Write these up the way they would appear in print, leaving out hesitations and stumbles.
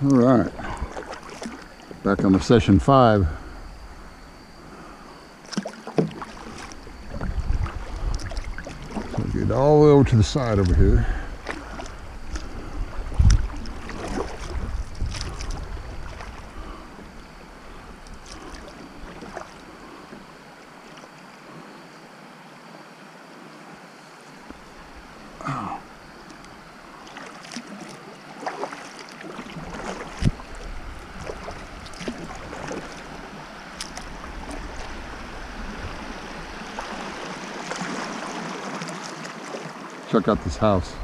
All right, back on the session 5. So get all the way over to the side over here. Check out this house.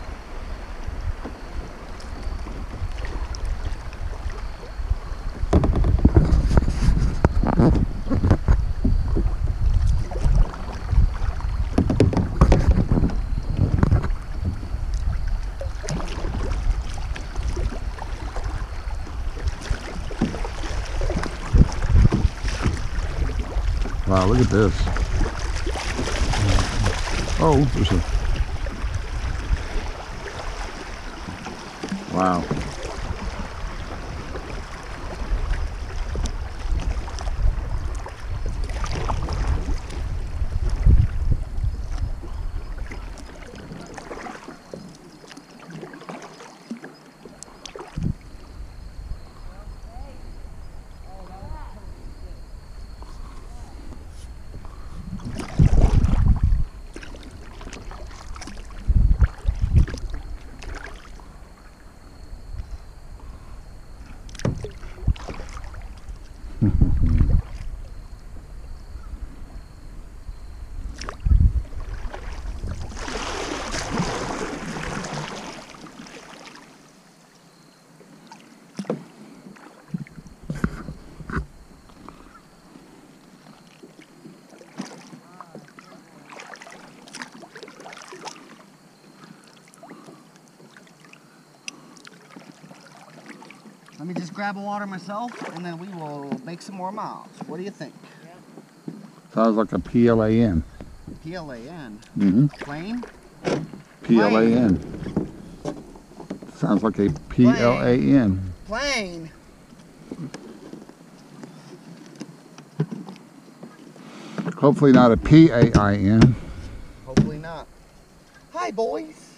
Wow, look at this. Oh, there's a... Wow. Let me just grab a water myself, and then we will make some more miles. What do you think? Sounds like a PLAN. PLAN? Mm-hmm. Plane? PLAN. Sounds like a PLAN. Plane? Hopefully not a PAIN. Hopefully not. Hi, boys.